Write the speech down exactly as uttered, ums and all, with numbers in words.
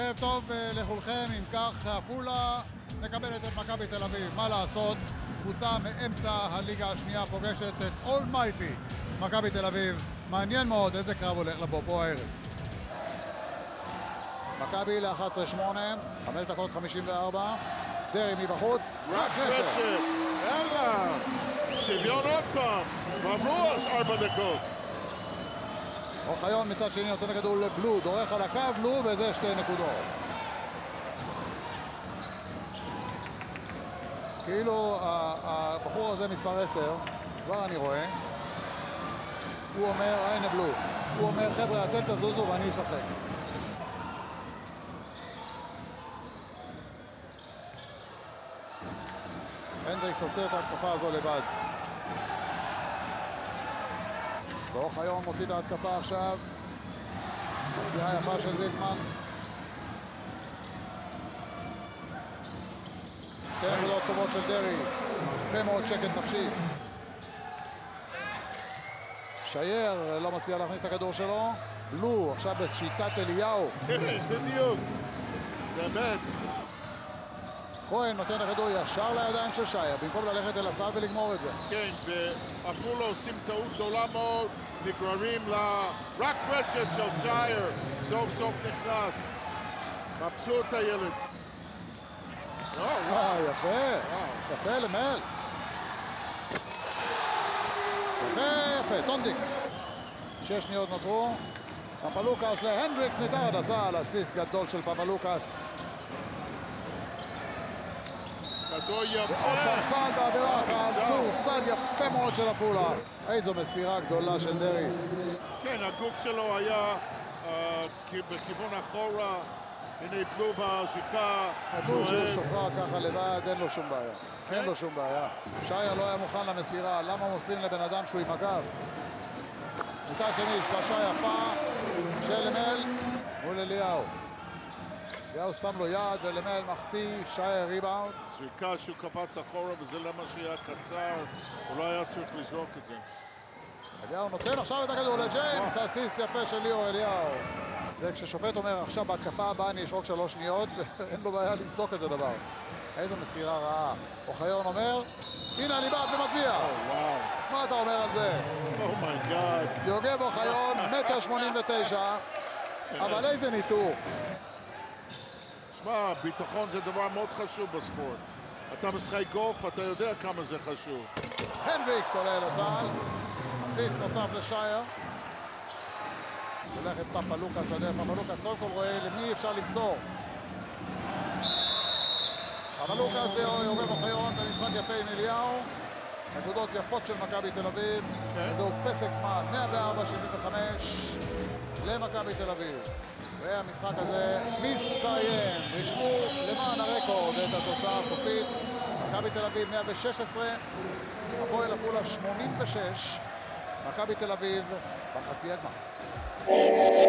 ערב טוב לכולכם, אם כך עפולה מקבלת את מכבי תל אביב. מה לעשות? קבוצה מאמצע הליגה השנייה פוגשת את אולמייטי מכבי תל אביב. מעניין מאוד איזה קרב הולך לבוא פה הערב. מכבי ל-אחת עשרה שמונה, חמש דקות חמישים וארבע. דרי מבחוץ, רק חשב. יאללה, שוויון עוד פעם, ועברו אז ארבע דקות. אוחיון מצד שני נותן הכדור לבלו, דורך על הקו, בלו, וזה שתי נקודות. כאילו הבחור הזה מספר עשר, כבר אני רואה, הוא אומר, הנה בלו, הוא אומר, חבר'ה, אתם תזוזו ואני אשחק. הנדריקס עוצר את ההתקפה הזו לבד. ואוחיון מוציא את ההתקפה עכשיו. מציאה יפה של זיפמן. שתי נקודות טובות של דרי. הרבה מאוד שקט נפשי. שייר לא מציע להכניס את הכדור שלו. בלו עכשיו בשיטת אליהו. בדיוק. באמת. כהן נותן הכדור ישר לידיים של שייר, במקום ללכת אל הסל ולגמור את זה. כן, ואפילו עושים טעות גדולה מאוד, נגררים לרק רשת של שייר, סוף סוף נכנס. מבסוט הילד. אה, יפה, יפה למל. יפה, יפה, טונדיק. שש שניות נותרו. פפלוקס להנדריקס מתחת הסל, אסיסט גדול של פפלוקס. גדול יפה. ועוד פעם סל בעבירה אחת, טור סל יפה מאוד של עפולה. איזו מסירה גדולה של דרי. כן, הגוף שלו היה בכיוון אחורה. הנה בלו בזיקה. הכדור שהוא שוחרר ככה לבד, אין לו שום בעיה. אין לו שום בעיה. שייר לא היה מוכן למסירה, למה מוסרים לבן אדם שהוא עם הגב? מצד שני, שלושה יפה של למל מול אליהו. אליהו שם לו יד ולמל מחטיא, שייר ריבאונד. זריקה שהוא קפץ אחורה וזה למה שהיה קצר, הוא לא היה צריך לזרוק את זה. אליהו נותן עכשיו את הכדור לג'יימס, אסיסט יפה של ליאור אליהו. זה כששופט אומר עכשיו בהתקפה הבאה אני אשרוק שלוש שניות, אין לו בעיה למצוא כזה דבר. איזו מסירה רעה. אוחיון אומר, הנה אני בא ומטביע. מה אתה אומר על זה? אומייגאד. יוגב אוחיון, מטר שמונים ותשע, אבל איזה ניטור. שמע, ביטחון זה דבר מאוד חשוב בספורט. אתה משחק גולף, אתה יודע כמה זה חשוב. הנדריקס עולה לסל, אסיסט נוסף לשייר. הולך את פפלוקס לדרך, פפלוקס קודם כל רואה למי אפשר למסור. פפלוקס ויוגב אוחיון במשחק יפה עם אליהו. נקודות יפות של מכבי תל אביב. זהו פסק זמן, מאה וארבע שבעים וחמש למכבי תל אביב. והמשחק הזה מסתיים. רשמו למען הרקורד את התוצאה הסופית. מכבי תל אביב מאה ושש עשרה, הפועל עפולה שמונים ושש. מכבי תל אביב בחצי הגמר.